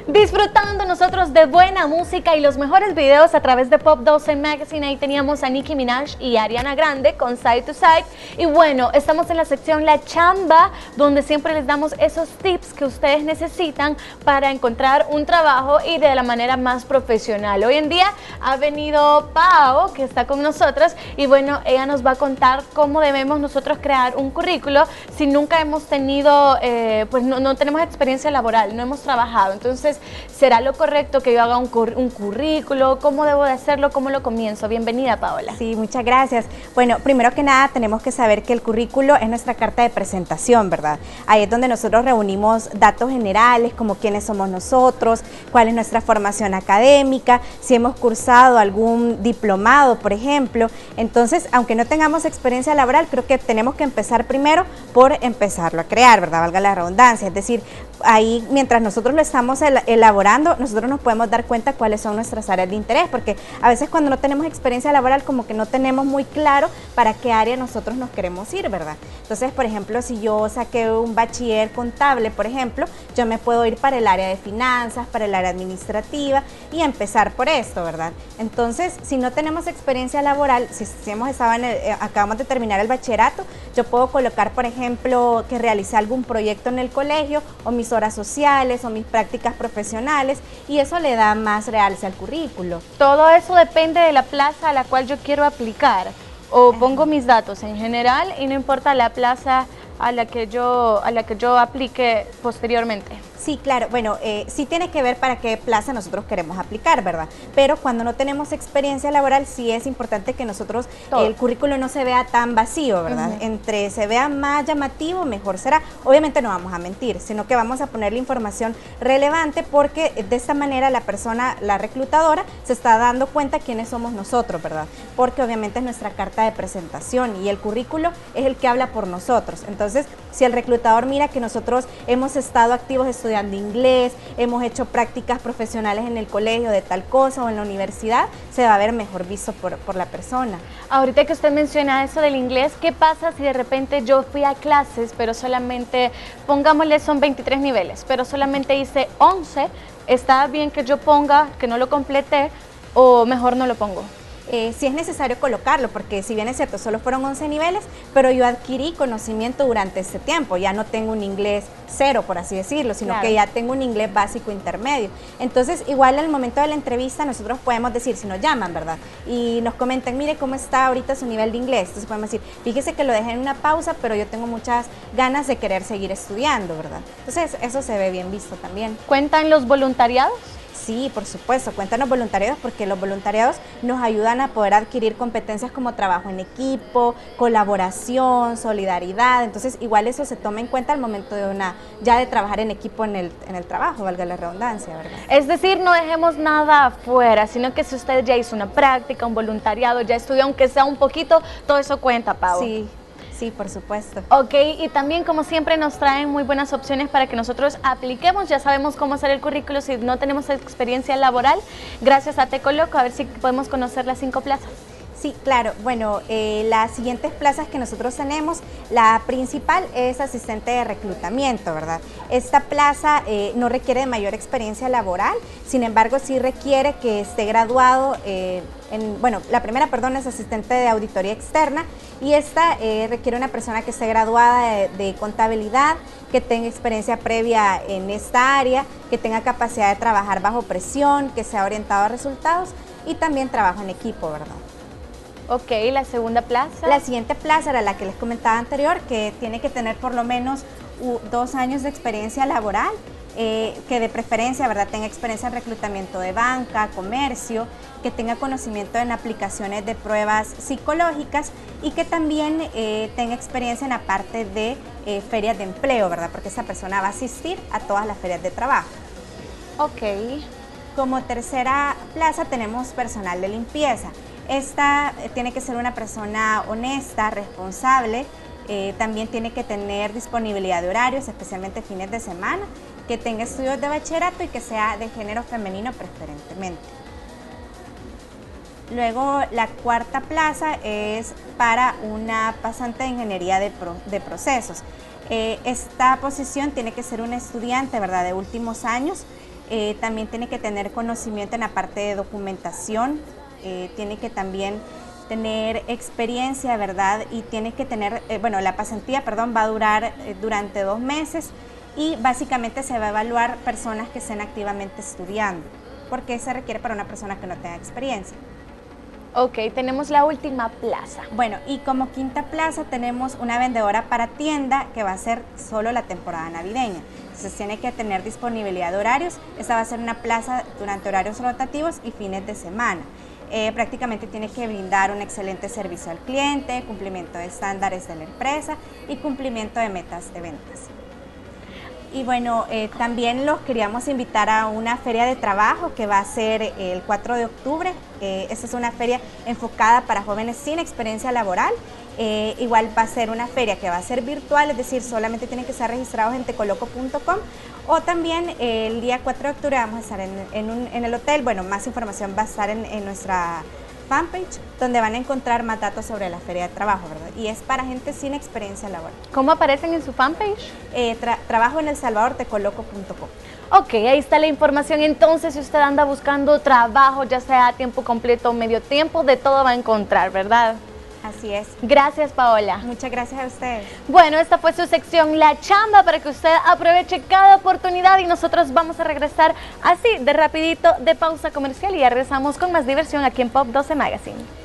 Disfrutando nosotros de buena música y los mejores videos a través de Pop 12 Magazine. Ahí teníamos a Nicki Minaj y Ariana Grande con Side to Side. Y bueno, estamos en la sección La Chamba, donde siempre les damos esos tips que ustedes necesitan para encontrar un trabajo y de la manera más profesional. Hoy en día ha venido Pau, que está con nosotros, y bueno, ella nos va a contar cómo debemos nosotros crear un currículo si nunca hemos tenido, pues no tenemos experiencia laboral, no hemos trabajado. Entonces, ¿será lo correcto que yo haga un currículo? ¿Cómo debo de hacerlo? ¿Cómo lo comienzo? Bienvenida, Paola. Sí, muchas gracias. Bueno, primero que nada tenemos que saber que el currículo es nuestra carta de presentación, ¿verdad? Ahí es donde nosotros reunimos datos generales, como quiénes somos nosotros, cuál es nuestra formación académica, si hemos cursado algún diplomado, por ejemplo. Entonces, aunque no tengamos experiencia laboral, creo que tenemos que empezar primero por empezarlo a crear, ¿verdad? Valga la redundancia. Es decir, ahí mientras nosotros lo estamos elaborando, nosotros nos podemos dar cuenta cuáles son nuestras áreas de interés, porque a veces cuando no tenemos experiencia laboral como que no tenemos muy claro para qué área nosotros nos queremos ir, ¿verdad? Entonces, por ejemplo, si yo saqué un bachiller contable, por ejemplo, yo me puedo ir para el área de finanzas, para el área administrativa y empezar por esto, ¿verdad? Entonces, si no tenemos experiencia laboral, si hemos estado acabamos de terminar el bachillerato, yo puedo colocar, por ejemplo, que realicé algún proyecto en el colegio o mis horas sociales o mis prácticas profesionales, y eso le da más realce al currículo. Todo eso depende de la plaza a la cual yo quiero aplicar, o pongo mis datos en general y no importa la plaza a la que yo aplique posteriormente. Sí, claro, bueno, sí tiene que ver para qué plaza nosotros queremos aplicar, ¿verdad? Pero cuando no tenemos experiencia laboral, sí es importante que nosotros, el currículo no se vea tan vacío, ¿verdad? Entre se vea más llamativo, mejor será. Obviamente no vamos a mentir, sino que vamos a ponerle información relevante, porque de esta manera la persona, la reclutadora, se está dando cuenta quiénes somos nosotros, ¿verdad? Porque obviamente es nuestra carta de presentación y el currículo es el que habla por nosotros. Entonces, si el reclutador mira que nosotros hemos estado activos estudiando inglés, hemos hecho prácticas profesionales en el colegio de tal cosa o en la universidad, se va a ver mejor visto por la persona. Ahorita que usted menciona eso del inglés, ¿qué pasa si de repente yo fui a clases, pero solamente, pongámosle, son 23 niveles, pero solamente hice 11? ¿Está bien que yo ponga que no lo completé o mejor no lo pongo? Si es necesario colocarlo, porque si bien es cierto, solo fueron 11 niveles, pero yo adquirí conocimiento durante este tiempo, ya no tengo un inglés cero, por así decirlo, sino que ya tengo un inglés básico intermedio. Entonces, igual al momento de la entrevista nosotros podemos decir, si nos llaman, ¿verdad? Y nos comentan, mire cómo está ahorita su nivel de inglés, entonces podemos decir, fíjese que lo dejé en una pausa, pero yo tengo muchas ganas de querer seguir estudiando, ¿verdad? Entonces, eso se ve bien visto también. ¿Cuentan los voluntariados? Sí, por supuesto, cuentan los voluntariados, porque los voluntariados nos ayudan a poder adquirir competencias como trabajo en equipo, colaboración, solidaridad. Entonces, igual eso se toma en cuenta al momento de ya de trabajar en equipo en el trabajo, valga la redundancia, ¿verdad? Es decir, no dejemos nada afuera, sino que si usted ya hizo una práctica, un voluntariado, ya estudió, aunque sea un poquito, todo eso cuenta, Pau. Sí. Sí, por supuesto. Ok, y también como siempre nos traen muy buenas opciones para que nosotros apliquemos. Ya sabemos cómo hacer el currículo si no tenemos experiencia laboral. Gracias a Te Coloco, a ver si podemos conocer las 5 plazas. Sí, claro. Bueno, las siguientes plazas que nosotros tenemos, la principal es asistente de reclutamiento, ¿verdad? Esta plaza no requiere de mayor experiencia laboral, sin embargo sí requiere que esté graduado la primera, perdón, es asistente de auditoría externa, y esta requiere una persona que esté graduada de contabilidad, que tenga experiencia previa en esta área, que tenga capacidad de trabajar bajo presión, que sea orientado a resultados y también trabajo en equipo, ¿verdad? Ok, la segunda plaza. La siguiente plaza era la que les comentaba anterior, que tiene que tener por lo menos 2 años de experiencia laboral, que de preferencia, ¿verdad?, tenga experiencia en reclutamiento de banca, comercio, que tenga conocimiento en aplicaciones de pruebas psicológicas y que también tenga experiencia en la parte de ferias de empleo, ¿verdad?, porque esa persona va a asistir a todas las ferias de trabajo. Ok. Como tercera plaza tenemos personal de limpieza. Esta tiene que ser una persona honesta, responsable, también tiene que tener disponibilidad de horarios, especialmente fines de semana, que tenga estudios de bachillerato y que sea de género femenino preferentemente. Luego la cuarta plaza es para una pasante de ingeniería de procesos. Esta posición tiene que ser un estudiante, ¿verdad?, de últimos años, también tiene que tener conocimiento en la parte de documentación, tiene que también tener experiencia, ¿verdad? Y tiene que tener, bueno, la pasantía, perdón, va a durar durante 2 meses y básicamente se va a evaluar personas que estén activamente estudiando, porque se requiere para una persona que no tenga experiencia. Ok, tenemos la última plaza. Bueno, y como quinta plaza tenemos una vendedora para tienda que va a ser solo la temporada navideña. Entonces tiene que tener disponibilidad de horarios. Esta va a ser una plaza durante horarios rotativos y fines de semana. Prácticamente tiene que brindar un excelente servicio al cliente, cumplimiento de estándares de la empresa y cumplimiento de metas de ventas. Y bueno, también los queríamos invitar a una feria de trabajo que va a ser el 4 de octubre. Esta es una feria enfocada para jóvenes sin experiencia laboral. Igual va a ser una feria que va a ser virtual, es decir, solamente tienen que estar registrados en tecoloco.com, o también el día 4 de octubre vamos a estar en el hotel. Bueno, más información va a estar en nuestra fanpage, donde van a encontrar más datos sobre la feria de trabajo, ¿verdad? Y es para gente sin experiencia laboral. ¿Cómo aparecen en su fanpage? Trabajo en El Salvador, tecoloco.com. Ok, ahí está la información. Entonces, si usted anda buscando trabajo, ya sea a tiempo completo o medio tiempo, de todo va a encontrar, ¿verdad? Así es. Gracias, Paola. Muchas gracias a ustedes. Bueno, esta fue su sección La Chamba, para que usted aproveche cada oportunidad, y nosotros vamos a regresar así de rapidito de pausa comercial y ya regresamos con más diversión aquí en Pop 12 Magazine.